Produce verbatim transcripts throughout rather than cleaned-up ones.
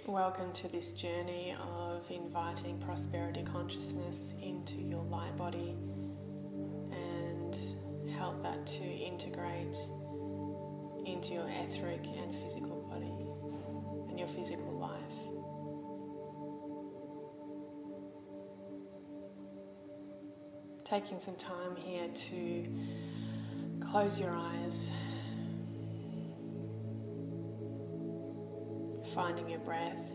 Welcome to this journey of inviting prosperity consciousness into your light body and help that to integrate into your etheric and physical body and your physical life. Taking some time here to close your eyes, finding your breath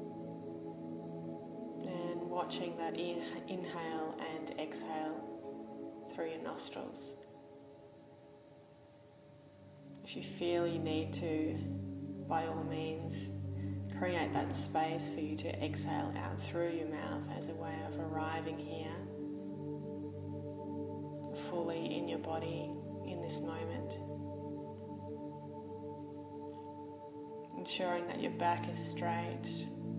and watching that in- inhale and exhale through your nostrils. If you feel you need to, by all means, create that space for you to exhale out through your mouth as a way of arriving here fully in your body in this moment. Ensuring that your back is straight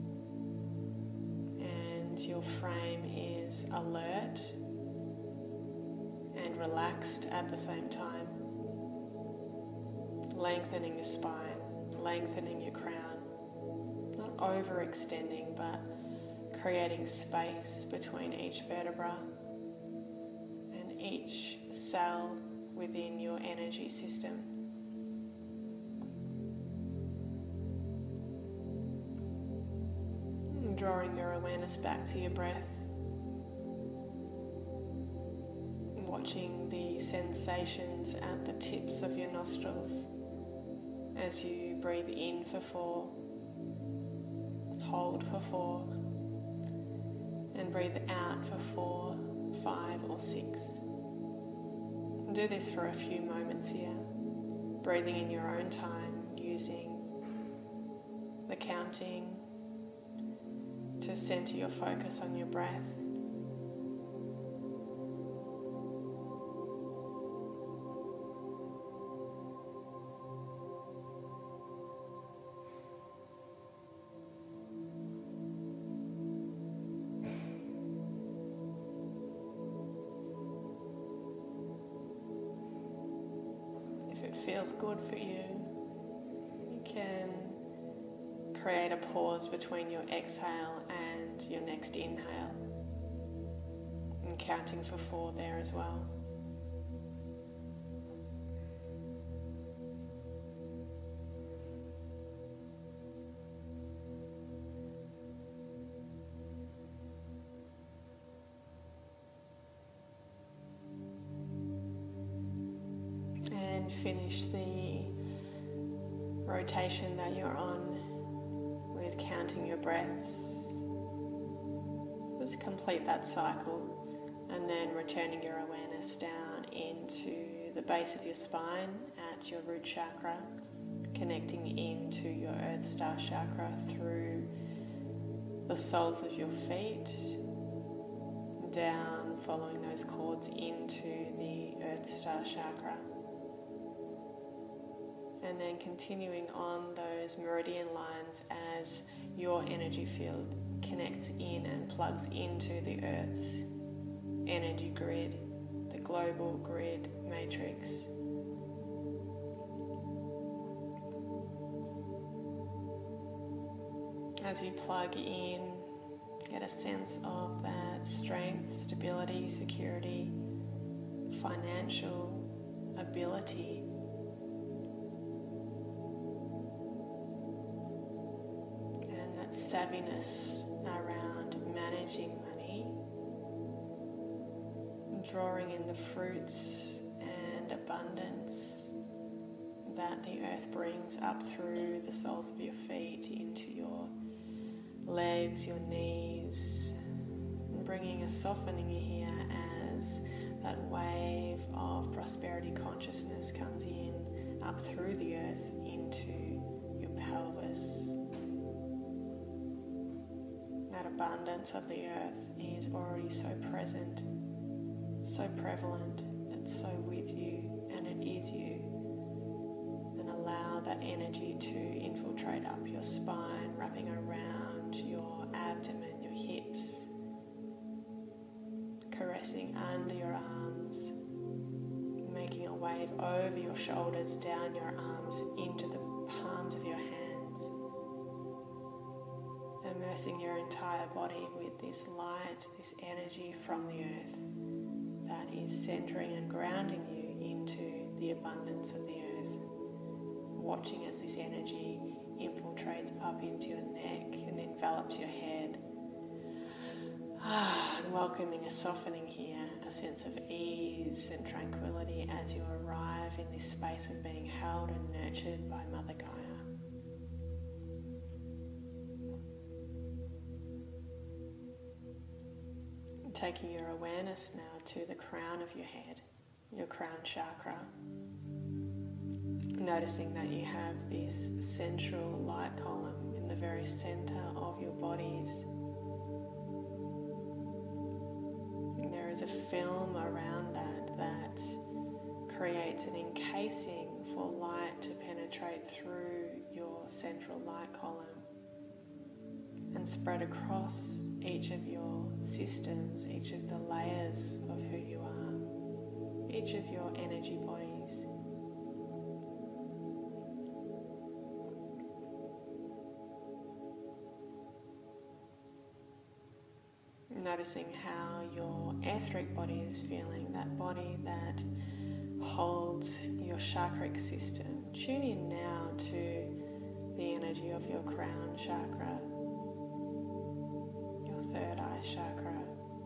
and your frame is alert and relaxed at the same time. Lengthening your spine, lengthening your crown, not overextending but creating space between each vertebra and each cell within your energy system. Drawing your awareness back to your breath, watching the sensations at the tips of your nostrils as you breathe in for four, hold for four, and breathe out for four, five or six. Do this for a few moments here, breathing in your own time, using the counting to center your focus on your breath. If it feels good for you, you can create a pause between your exhale and your next inhale, and counting for four there as well. And finish the rotation that you're on with counting your breaths. Just complete that cycle and then returning your awareness down into the base of your spine at your root chakra, connecting into your Earth Star chakra through the soles of your feet, down following those cords into the Earth Star chakra. And then continuing on those meridian lines as your energy field connects in and plugs into the Earth's energy grid, the global grid matrix. As you plug in, get a sense of that strength, stability, security, financial ability, savviness around managing money, drawing in the fruits and abundance that the earth brings up through the soles of your feet into your legs, your knees, and bringing a softening here as that wave of prosperity consciousness comes in up through the earth into your pelvis. That abundance of the earth is already so present, so prevalent, it's so with you and it is you. And allow that energy to infiltrate up your spine, wrapping around your abdomen, your hips, caressing under your arms, making a wave over your shoulders, down your arms, into the palms of your hands. immersing your entire body with this light, this energy from the earth that is centering and grounding you into the abundance of the earth. Watching as this energy infiltrates up into your neck and envelops your head. Ah, and welcoming a softening here, a sense of ease and tranquility as you arrive in this space of being held and nurtured by Mother Gaia. Taking your awareness now to the crown of your head, your crown chakra. Noticing that you have this central light column in the very center of your bodies. And there is a film around that that creates an encasing for light to penetrate through your central light column and spread across each of your systems, each of the layers of who you are, each of your energy bodies. Noticing how your etheric body is feeling, that body that holds your chakric system. Tune in now to the energy of your crown chakra, your third eye chakra,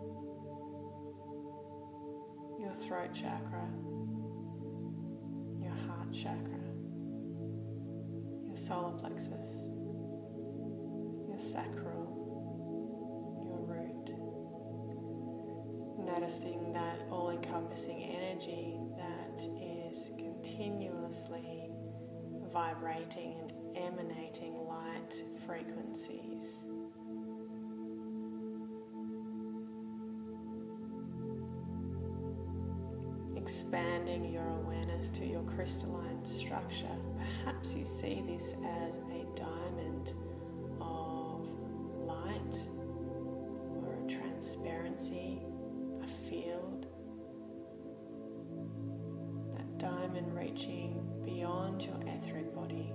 your throat chakra, your heart chakra, your solar plexus, your sacral, your root. Noticing that all-encompassing energy that is continuously vibrating and emanating light frequencies. Expanding your awareness to your crystalline structure. Perhaps you see this as a diamond of light or a transparency, a field. That diamond reaching beyond your etheric body.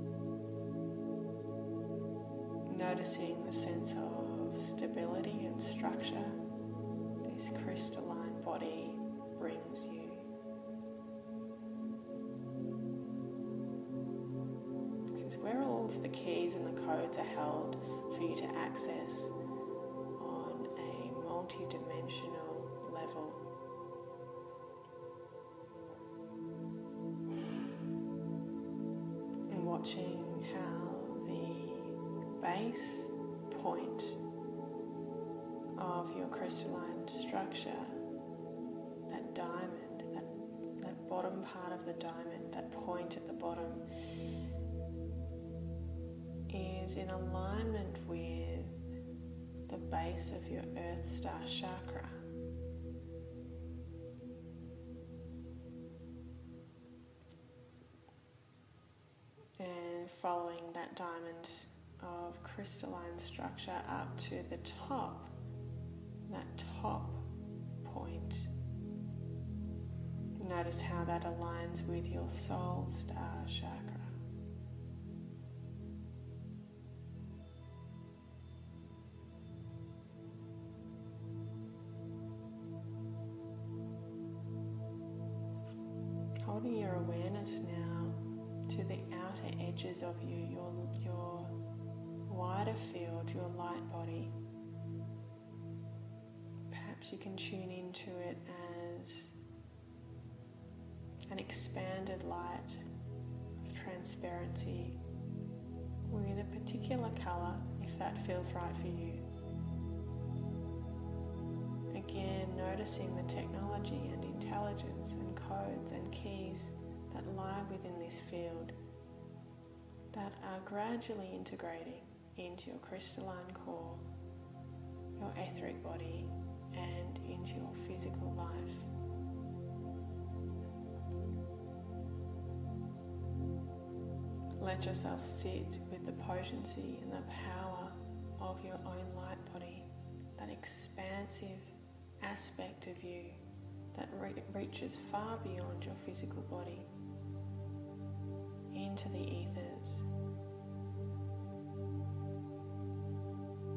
Noticing the sense of stability and structure this crystalline body brings you. This is where all of the keys and the codes are held for you to access on a multi-dimensional level. And watching how the base point of your crystalline structure, that diamond, that, that bottom part of the diamond, that point at the bottom, is in alignment with the base of your Earth Star chakra. And following that diamond of crystalline structure up to the top, that top point. Notice how that aligns with your soul star chakra. Holding your awareness now to the outer edges of you, your, your wider field, your light body. Perhaps you can tune into it as an expanded light of transparency with a particular colour, if that feels right for you. Again, noticing the technology and intelligence and codes and keys that lie within this field that are gradually integrating into your crystalline core, your etheric body, and into your physical life. Let yourself sit with the potency and the power of your own light body, that expansive aspect of you that re- reaches far beyond your physical body, into the ethers.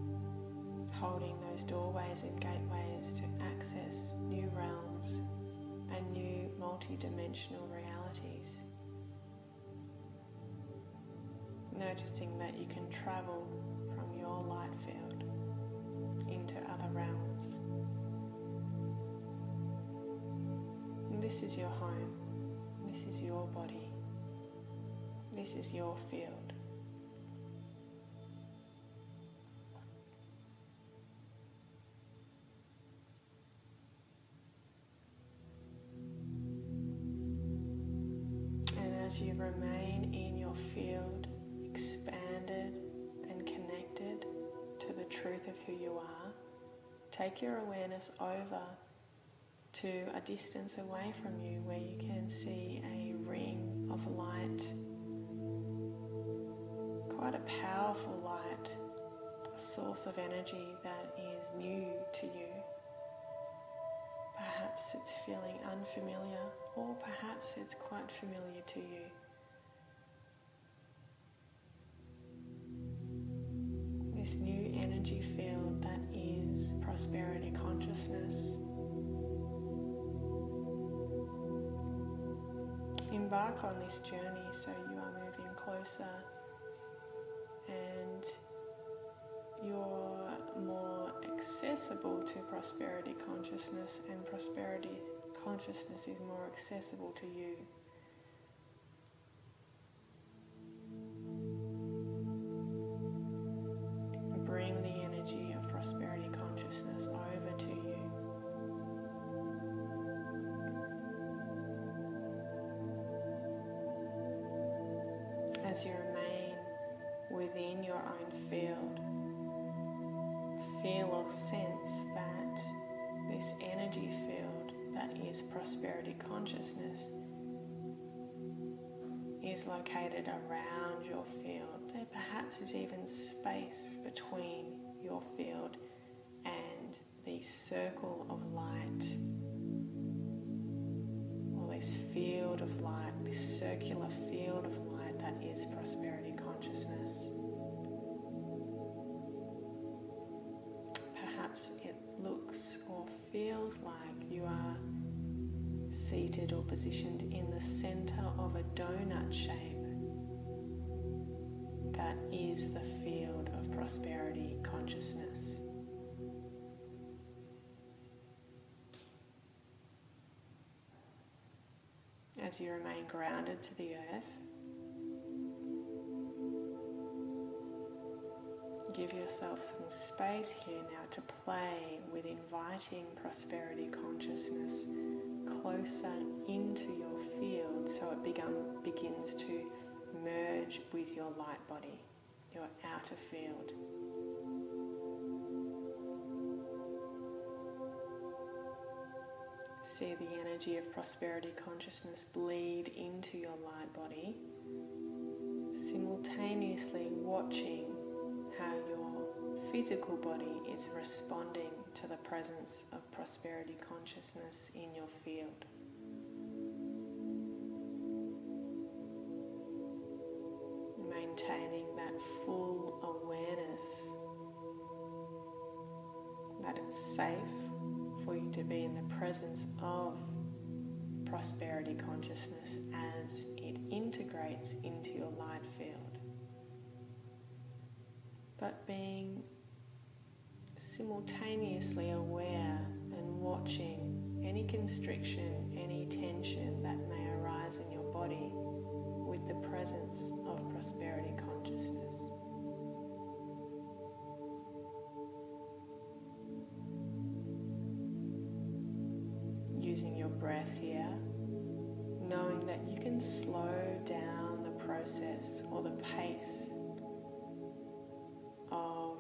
holding those doorways and gateways to access new realms and new multi-dimensional realities. Noticing that you can travel from your light field into other realms. And this is your home. This is your body. This is your field. As you remain in your field, expanded and connected to the truth of who you are, take your awareness over to a distance away from you where you can see a ring of light, quite a powerful light, a source of energy that is new to you. Perhaps it's feeling unfamiliar, or perhaps it's quite familiar to you. This new energy field that is prosperity consciousness. Embark on this journey so you are moving closer and you're more accessible to prosperity consciousness, and prosperity consciousness is more accessible to you. Bring the energy of prosperity consciousness over to you. As you remain within your own field, feel or sense that this energy field that is prosperity consciousness is located around your field. There perhaps is even space between your field and the circle of light, or this field of light, this circular field of light that is prosperity consciousness. Perhaps it looks or feels like you are seated or positioned in the center of a donut shape that is the field of prosperity consciousness. As you remain grounded to the earth, give yourself some space here now to play with inviting prosperity consciousness closer into your field so it begun, begins to merge with your light body, your outer field. See the energy of prosperity consciousness bleed into your light body, simultaneously watching how your physical body is responding to the presence of prosperity consciousness in your field. Maintaining that full awareness that it's safe for you to be in the presence of prosperity consciousness as it integrates into your light field. But being simultaneously aware and watching any constriction, any tension that may arise in your body with the presence of prosperity consciousness. Using your breath here, knowing that you can slow down the process or the pace of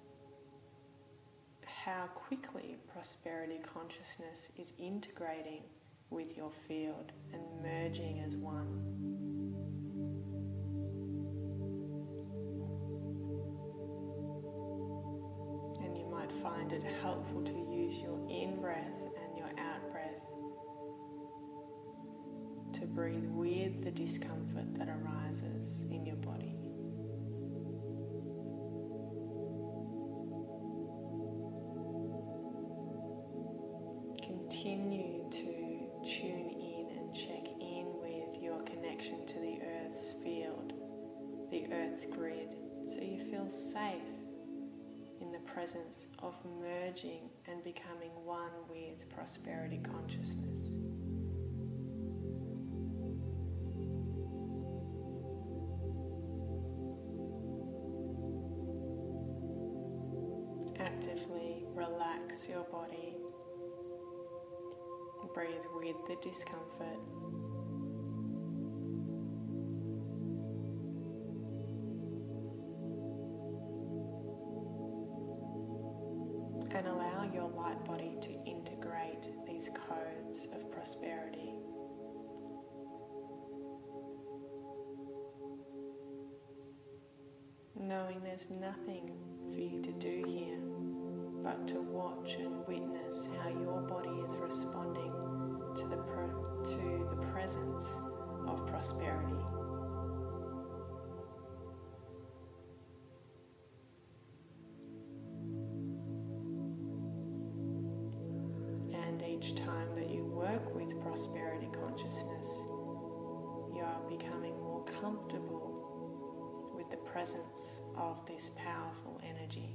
how quickly prosperity consciousness is integrating with your field and merging as one. And you might find it helpful to use your in-breath and your out-breath to breathe with the discomfort that arises in your body. Earth's grid, so you feel safe in the presence of merging and becoming one with prosperity consciousness. Actively relax your body. Breathe with the discomfort. And allow your light body to integrate these codes of prosperity. Knowing there's nothing for you to do here but to watch and witness how your body is responding to the pro- to the presence of prosperity. And each time that you work with prosperity consciousness, you are becoming more comfortable with the presence of this powerful energy.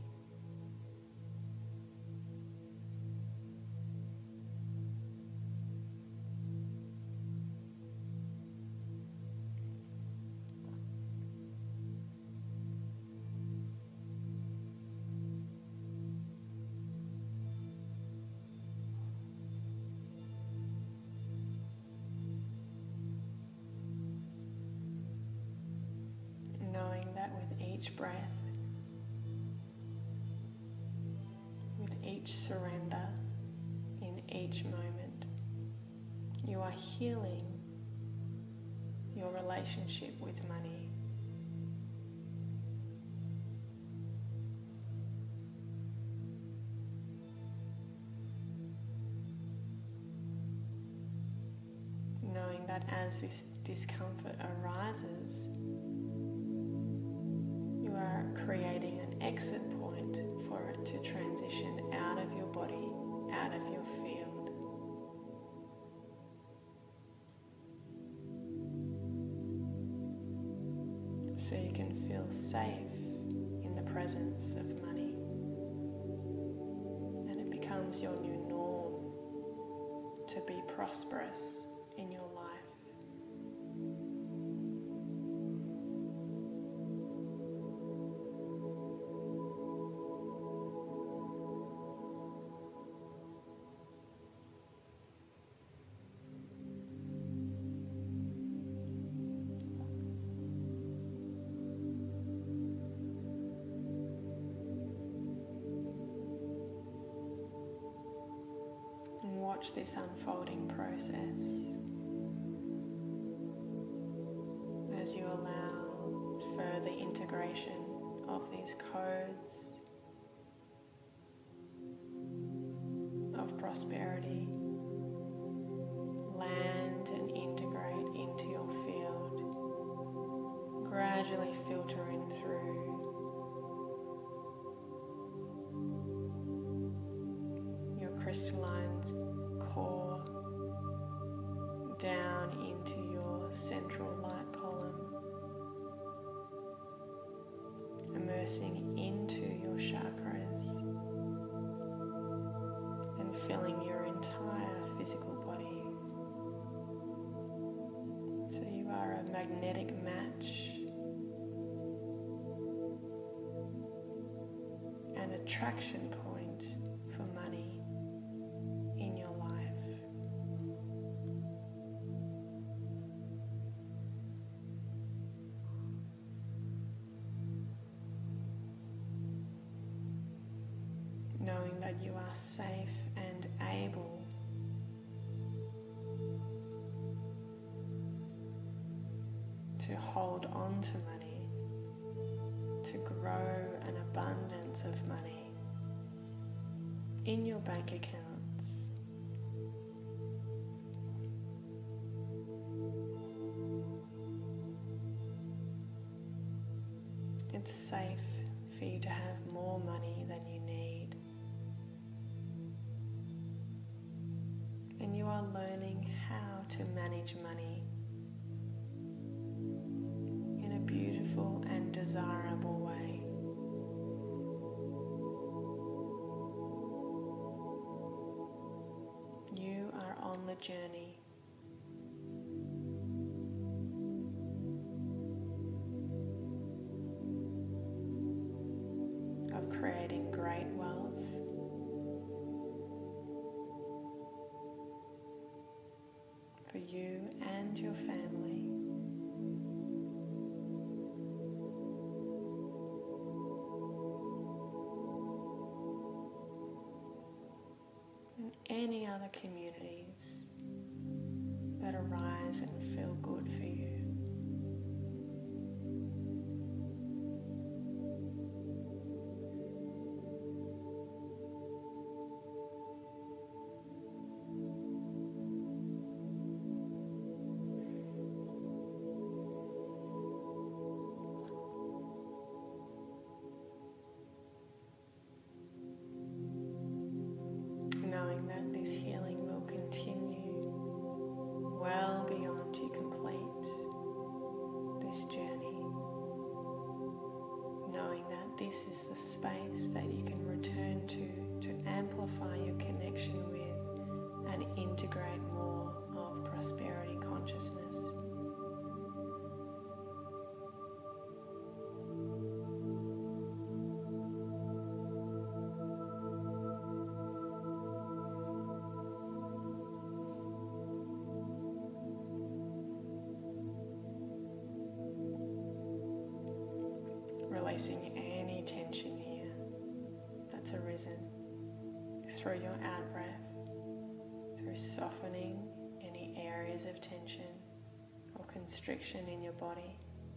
Knowing that with each breath, with each surrender, in each moment, you are healing your relationship with money. Knowing that as this discomfort arises, you are creating an exit point for it to transition out of your body, out of your field. So you can feel safe in the presence of money. And it becomes your new norm to be prosperous in your life. Watch this unfolding process as you allow further integration of these codes of prosperity land and integrate into your field, gradually filtering through your crystalline core down into your central light column, immersing into your chakras and filling your entire physical body. So you are a magnetic match, an attraction point for money in your life. Knowing that you are safe and able to hold on to money, to grow an abundance of money in your bank accounts. It's safe for you to have more money than you need. And you are learning how to manage money in a beautiful and desirable way. You are on the journey. Of creating great wealth, for you and your family. And any other communities that arise and feel good for you. Knowing that this healing will continue well beyond you complete this journey. Knowing that this is the space that you can return to to amplify your connection with and integrate more of prosperity consciousness. Releasing any tension here that's arisen through your out-breath, through softening any areas of tension or constriction in your body.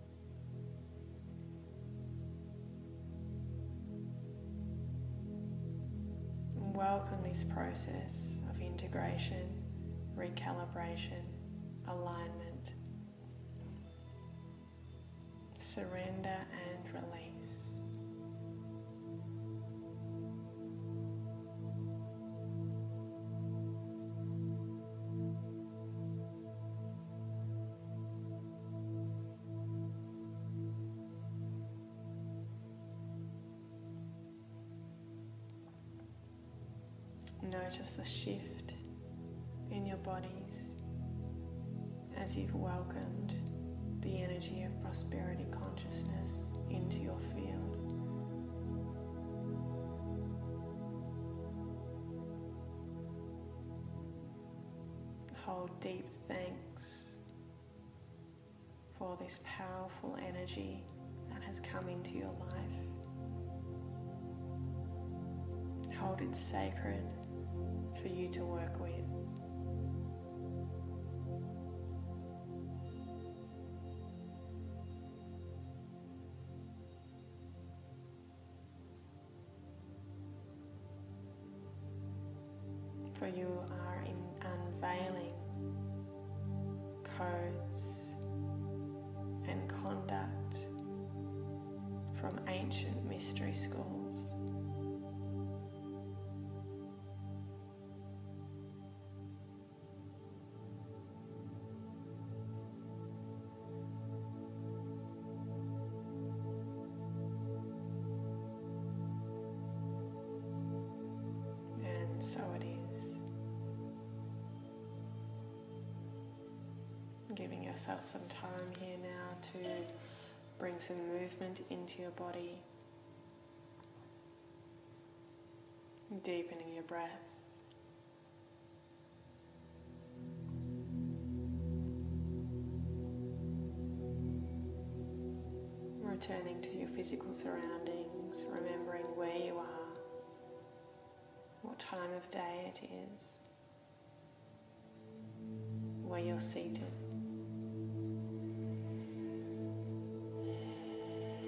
And welcome this process of integration, recalibration, alignment. Surrender and release. Notice the shift in your bodies as you've welcomed the energy of prosperity consciousness into your field. Hold deep thanks for this powerful energy that has come into your life. Hold it sacred for you to work with. For you are in unveiling codes and conduct from ancient mystery schools. And so it is. Giving yourself some time here now to bring some movement into your body, deepening your breath, returning to your physical surroundings, remembering where you are, what time of day it is, where you're seated.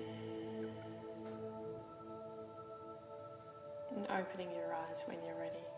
And opening your eyes when you're ready.